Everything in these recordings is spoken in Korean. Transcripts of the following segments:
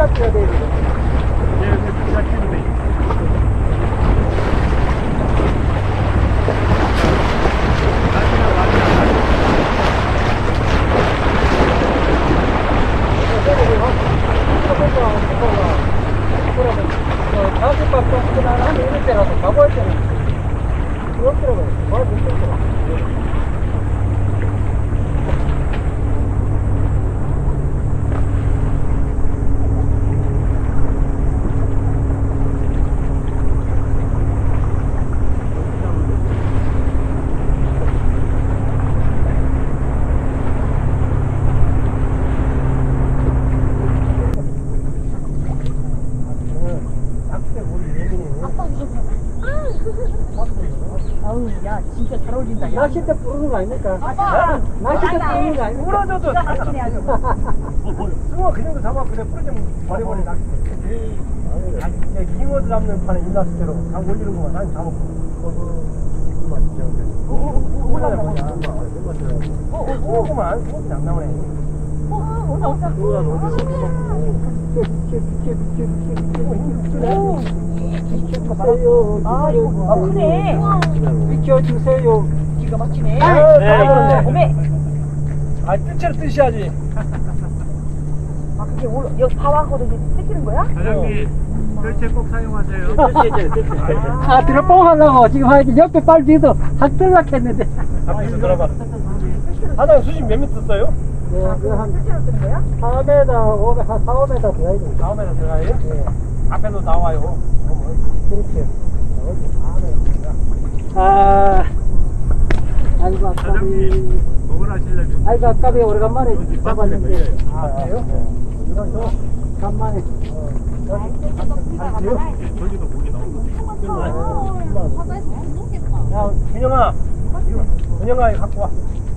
깎여야 되거든. 예, 여기 깎이는데. 다섯 박도 한 이럴 때라도 가볼 때는 그렇더라고요. 바로 힘들더라고요. 아우, 야, 진짜 잘 어울린다. 야. 낚시 때 부르는 거 아닙니까? 아빠! 낚시 때 부르는 거 아닙니까? 부러져도 기가 막히네, 아주. 숭어 그 정도 잡아 그래 부러지면 버려버려 낚시. 잉어도 잡는 판에 이 낚시대로 다 올리는 거만 난 잡았고. 올라가냐? 오구만 소금이 안 나오네. 아, 이거 크네. 비켜주세요. 기가 막히네. 네. 오메. 아 뜰채로 뜨셔야지. 아, 그게 여기 다 와거든. 이제 뜯기는 거야? 사장님 뜰채 꼭 사용하세요. 아, 들어뽕 하려고 지금 하기 옆에 빨 뒤에서 확 들락했는데. 앞에서 들어봐. 사장 수심 몇 미터 써요? 네, 한 뜯기로 뜨는 거야? 4m, 5m, 한 4, 5m 들어야 돼. 다음에는 들어가요? 네, 앞에도 나와요. 그렇죠. 아, 아이고, 아까비. 먹으러 하시려면 아이고, 아까비 오래간만에 잡았는데. 아 그래요? 이거 간만에. 저기도 고기 나오고. 야, 은영아 이거 갖고 와.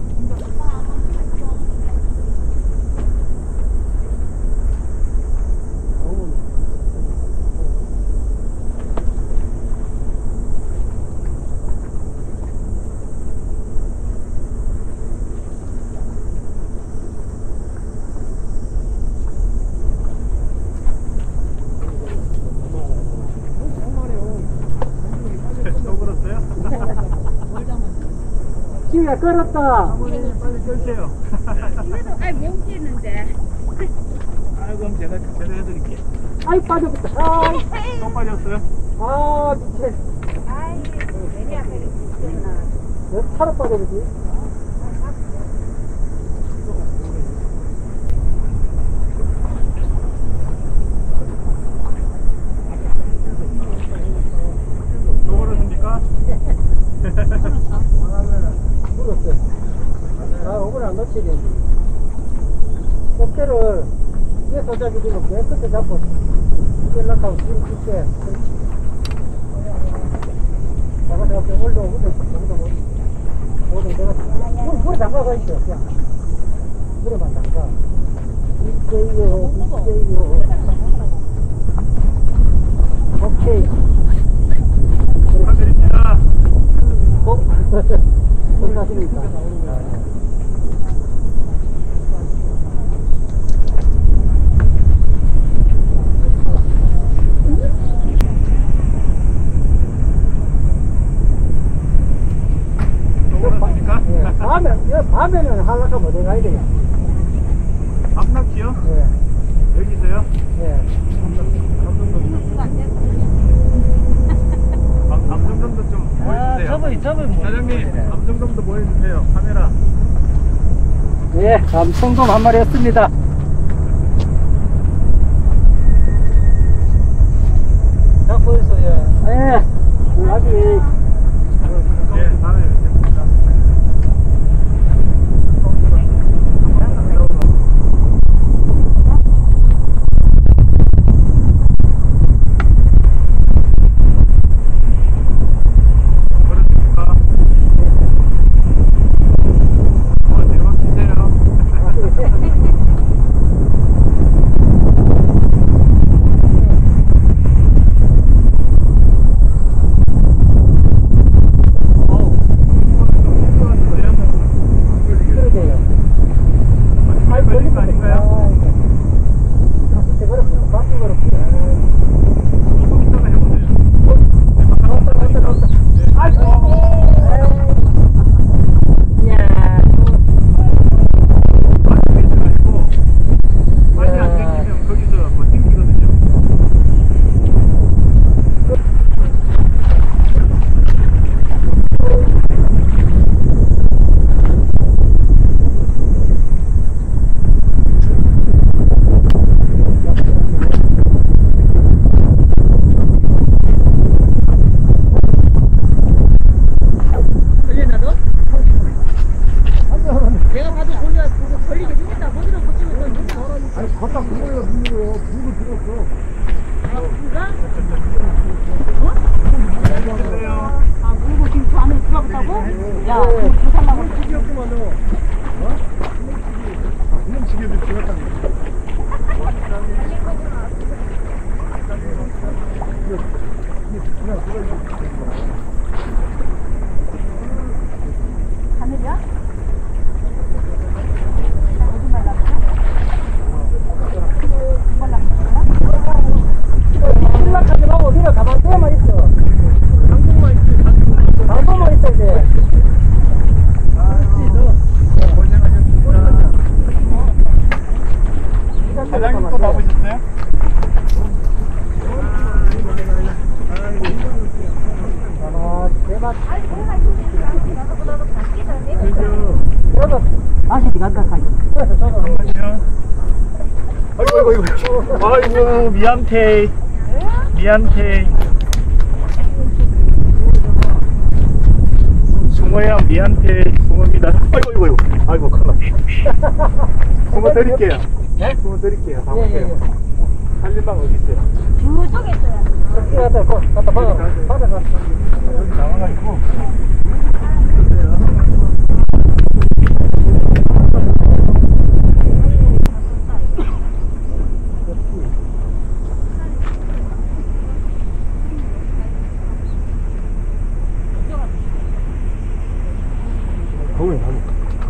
또 그렇어요? 지우야, 끌었다. 사모님 빨리 껴주세요. 아이 못 끼는데. 아이고 그럼 제가 해드릴게. 아이, 빠져버렸다. 아이, 또 빠졌어요? 아, 미쳐. 아이 내리 앞에 있구나. 왜 차로 빠져버리지? 또 그러십니까? 물었어. 아, 오늘 안 놓치겠네. 꽃게를 위에 도자기 들고 깨끗이 잡고 연락하고 지금 줄게. 그렇지. 내가 올라오거든. 내가 물에 담가가 있어. 그냥 물에만 담가. 있어요. 오케이. 축하드립니다. 건강하십니까? 또 그러십니까? 밤에는 한라카 못 가야 돼요. 밤낚시요? 예, 여기서요? 예. 감성돔도 좀 보여주세요. 사장님, 감성돔도 보여주세요. 카메라. 예, 감성돔 한 마리 했습니다. 딱 보였어요. 예, 아기. 네, 다음에 뵙겠습니다. 하늘이야? 거짓말 나왔어? 정말 나왔어? 연락하지 말고 니가 가만 떼만 있어. 당분만 있어야 돼. 사장님 또 가보셨어요? 아, 대박. 그래도 다시 간다, 가지. 그래서 저도 아이고 미안테 숭어야 미안테 숭어입니다. 아이고 큰일 났다. 숭어 드릴게요. 네? 숭어 드릴게요. 다 예, 예, 보세요. 예. 살림방 어디 있어요? 저쪽에 있어요. 여기 갖다 받아가. 여기 나와가지고 거기 가고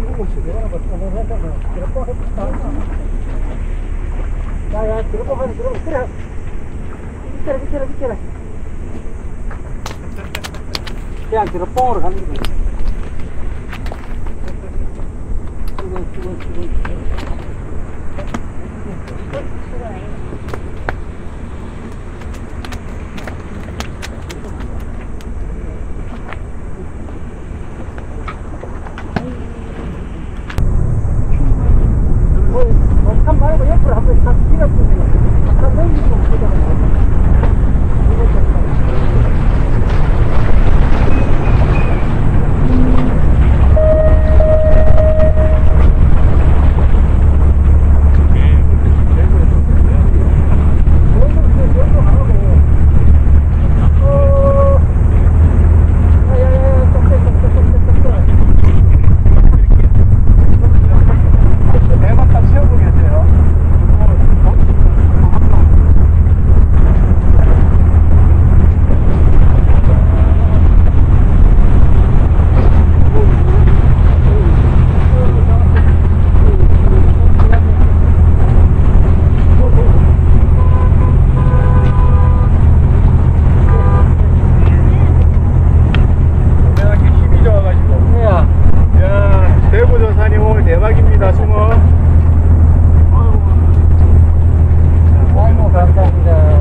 야야, 들어보 하는 들어보. 그래. 비켜라. 그냥 들어뽕으로 가는 거야. 참 말고 옆으로 한번 딱 밀어주세요. 딱 넘기고 보자마자. 대박 딱 세워보겠어요. 대박입니다, 숭어. 아이고, 감사합니다.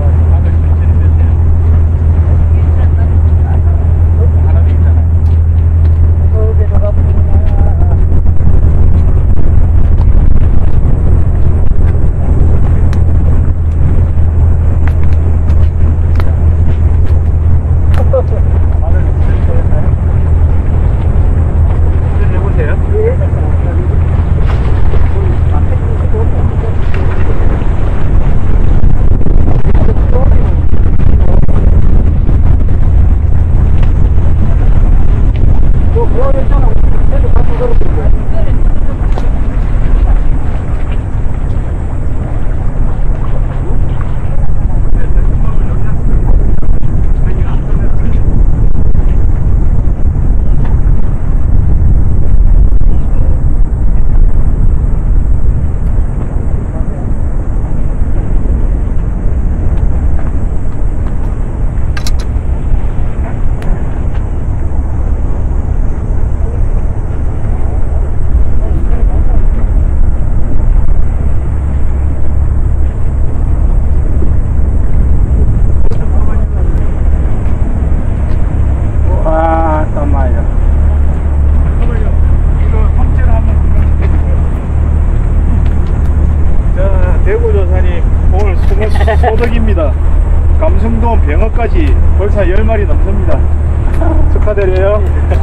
소득입니다. 감성돔 병어까지 벌써 10마리 넘습니다. 축하드려요.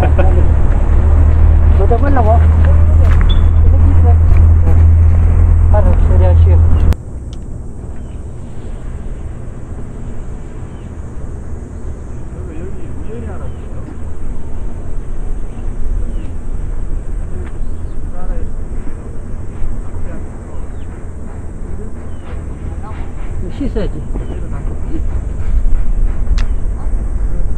너도 보려고? 바로 처리하시오. 여기 우연히 하나 있어요. 씻어야지.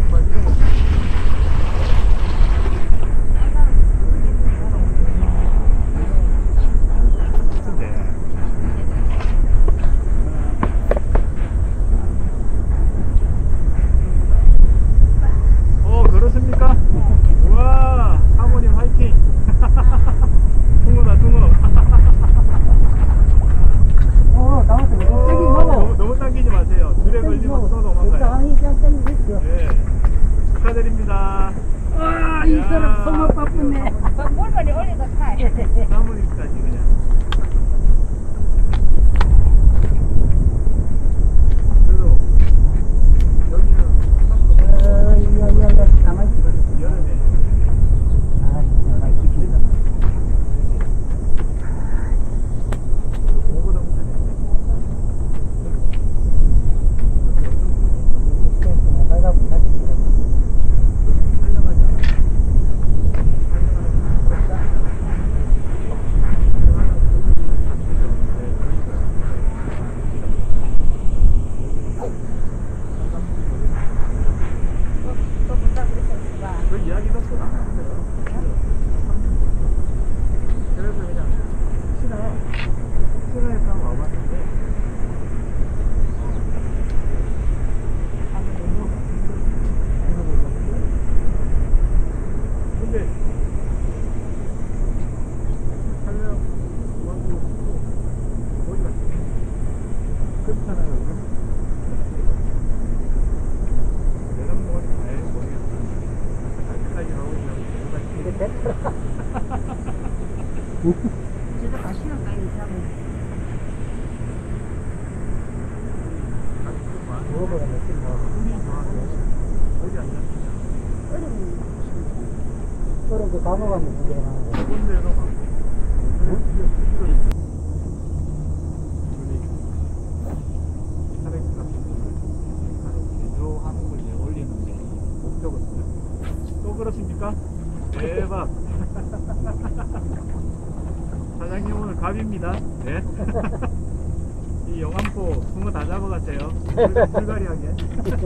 너무 바쁘네. 물건이 올려도 타. 나무니까지 그냥. 그래도 여기는 가만있어. 여름에 내가 기분이다. 오보다 못하네. 살려가지 않아. 그 이야기 듣고 나왔어요. 그래서 그냥 신화에서 한번 와봤는데 근데 살려 와고 어디 갔어? 그렇잖아요. 내가 뭐니 잘 모르겠어. 아직까지 하고 있는 거 이게 됐더라. 저도 가시는 거니 무엇보다 멋진 거. 어디 앉았냐? 서로 그 감옥하면 문제가 나는 거. 좋은 데로 가고 스타렉스 같은 거를 개조하는 걸 이제 올리는 게 목표거든요. 또 그렇습니까? 대박. 사장님 오늘 갑입니다. 네. 이 영암포 붕어 다 잡아갔어요. 불가리하게.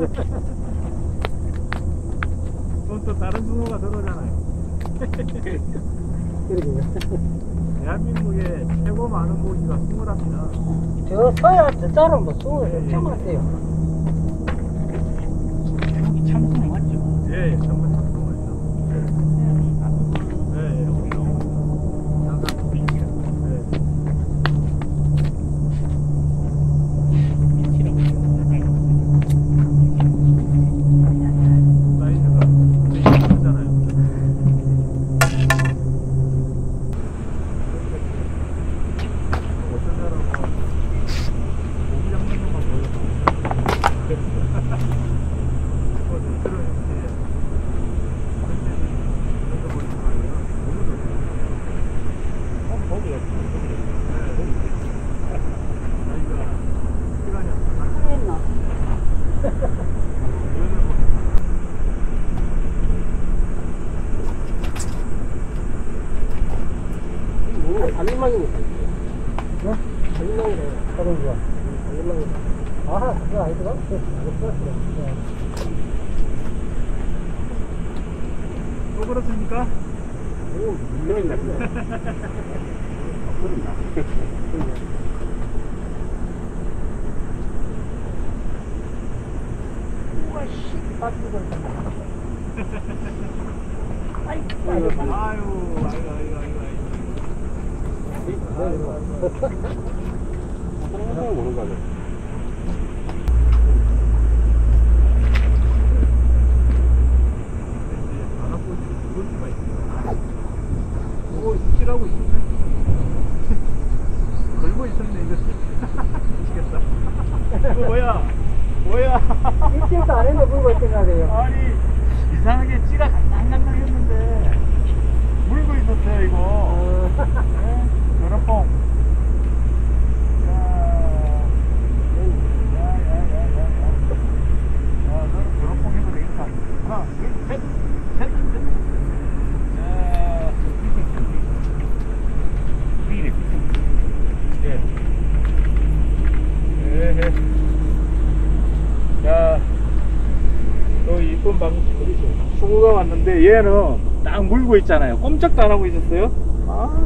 그럼 또 다른 붕어가 들어오잖아요. 그러게요. 대한민국에 최고 많은 고기가 붕어랍니다. 저 서야 저 자로 뭐 숭어 예, 예. 엄청 많대요. 여기 참숭어 맞죠? 예, 전부 탑승어죠. 예, 여기 너무 양산 비기야. 미치라고 사이즈가 되게 크잖아요. 어떤 사람은 고기 잡는 것만 보여도 들어 이렇게 그런 거 보지 말고요. 너무 좋아요. 거기가 저희가 시간이 없어서 했나? 여행을 보니까 뭐 달림망이니까. 네? 달림망이래요. 다른 거. 달림망이. 아, 그거 아니더라? 또 그렇습니까? 오, 분명히 났네. 우와, 씨, 빠지고 아이고, 아이고. 아이고. 항상 오는 거죠. 바닷꽃이 죽을 수가 있어요. 오, 찌라고 있었네. 걸고 있었네, 이거. 미치겠다. 이거 뭐야? 일주일도 안 했는데 물고 있던 거 같아요. 아니, 이상하게 찌가 간당간당 했는데, 물고 있었어요, 이거. 네? 여러뽕. 너는 여러뽕 해도 되겠다. 하나, 둘, 셋. 위래 예. 에헤. 자, 또 이쁜 숭어가 왔는데 얘는 딱 물고 있잖아요. 꼼짝도 안 하고 있었어요. 아,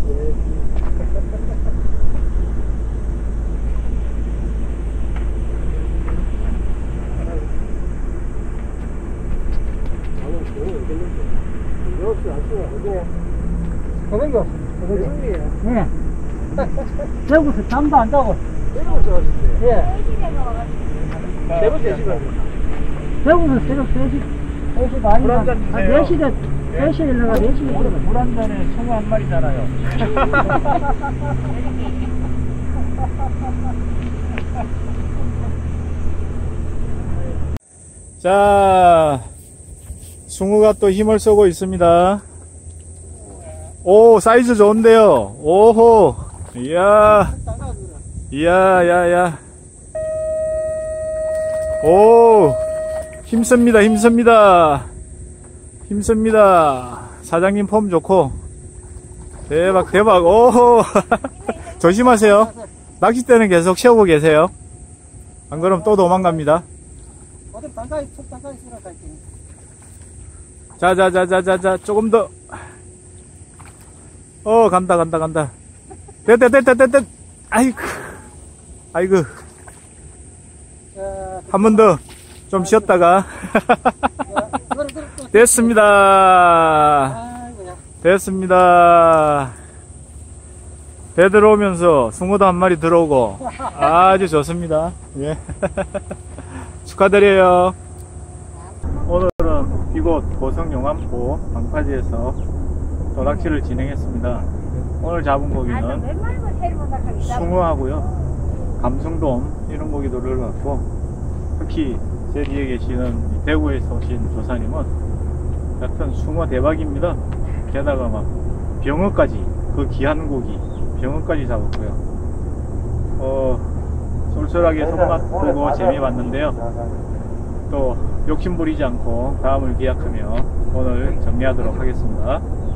저녁이 저녁이에요. 네. 대구서 잠도 안 자고. 때려서 왔는데. 예. 대구 대시간. 대구서 새벽 3시 반이나 물한잔 주세요. 4시에 3시에 일어나가 4시에 일어나. 물한 잔에 숭어 한 마리잖아요. 자, 숭어가 또 힘을 쏘고 있습니다. 오, 사이즈 좋은데요. 오호, 이야, 이야. 오, 힘씁니다. 사장님 폼 좋고. 대박. 오호. 조심하세요. 낚싯대는 계속 세우고 계세요. 안 그러면 또 도망갑니다. 어디 반가이 쓰라 갈게. 자, 조금 더. 간다. 됐다. 아이고. 한 번 더 좀 쉬었다가. 됐습니다. 배 들어오면서 숭어도 한 마리 들어오고 아주 좋습니다. 예. 축하드려요. 오늘은 이곳 고성 용암포 방파제에서 도락질을 진행했습니다. 오늘 잡은 고기는 숭어하고요, 감성돔 이런 고기들을 갖고, 특히 제 뒤에 계시는 대구에서 오신 조사님은 약간 숭어 대박입니다. 게다가 막 병어까지, 그 귀한 고기 병어까지 잡았고요. 쏠쏠하게 손맛 보고 재미 봤는데요. 또 욕심 부리지 않고 다음을 기약하며 오늘 정리하도록 하겠습니다.